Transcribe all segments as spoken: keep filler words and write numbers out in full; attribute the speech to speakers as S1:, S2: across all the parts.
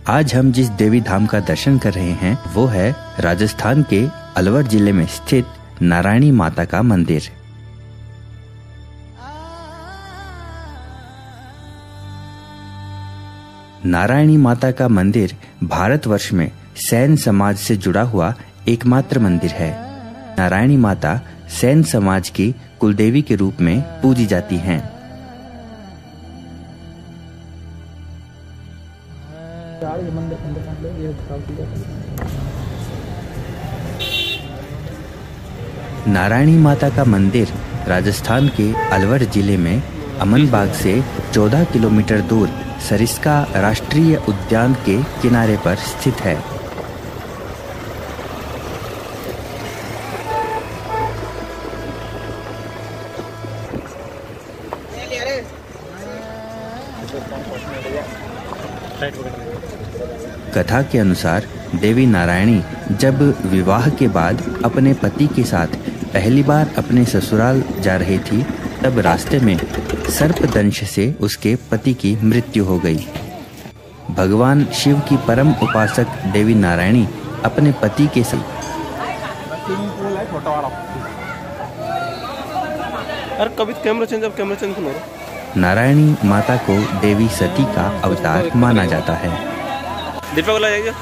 S1: आज हम जिस देवी धाम का दर्शन कर रहे हैं वो है राजस्थान के अलवर जिले में स्थित नारायणी माता का मंदिर। नारायणी माता का मंदिर भारतवर्ष में सैन समाज से जुड़ा हुआ एकमात्र मंदिर है। नारायणी माता सैन समाज की कुलदेवी के रूप में पूजी जाती हैं। नारायणी माता का मंदिर राजस्थान के अलवर जिले में अमनबाग से चौदह किलोमीटर दूर सरिस्का राष्ट्रीय उद्यान के किनारे पर स्थित है। कथा के अनुसार देवी नारायणी जब विवाह के बाद अपने पति के साथ पहली बार अपने ससुराल जा रही थी, तब रास्ते में सर्पदंश से उसके पति की मृत्यु हो गई। भगवान शिव की परम उपासक देवी नारायणी अपने पति के साथ नारायणी माता को देवी सती का अवतार माना जाता है।
S2: दीपक वाला जाएगा।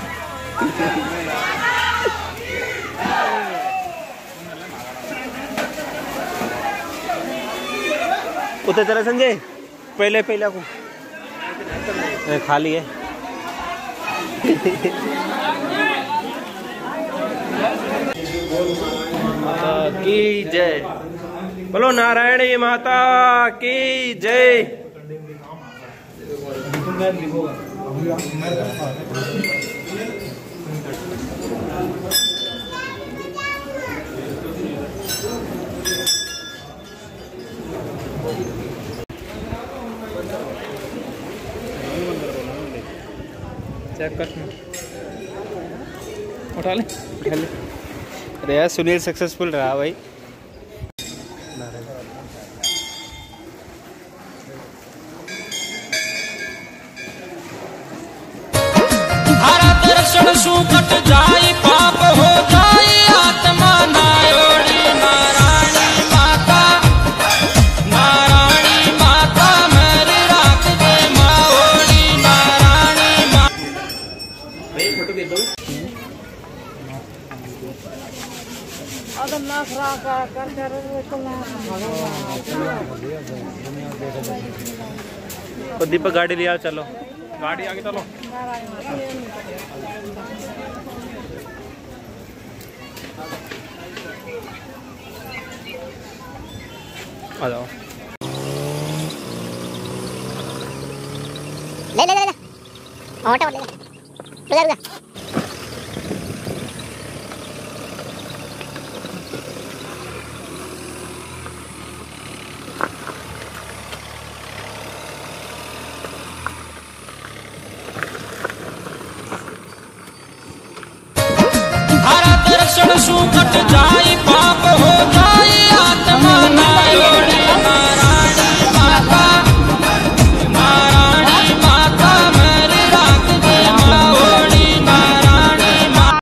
S2: उतर चला संजय, पहले पहले को खाली है। की जय, बोलो नारायणी माता की जय। चेक कर, उठा ले उठा ले। अरे यार सुनील सक्सेसफुल रहा भाई।
S3: कट जाई पाप हो जाई आत्मा नायोड़ी नारायणी माता, नारायणी माता मेरी राख दे माओड़ी नारायणी माता। फोटो दे दो।
S2: तो दीपक गाड़ी लिया, चलो गाड़ी आगे चलो। आ जाओ।
S4: ले ले ले ले ऑटो ले ले रुका रुका।
S3: हरा दर्शन सु कट जा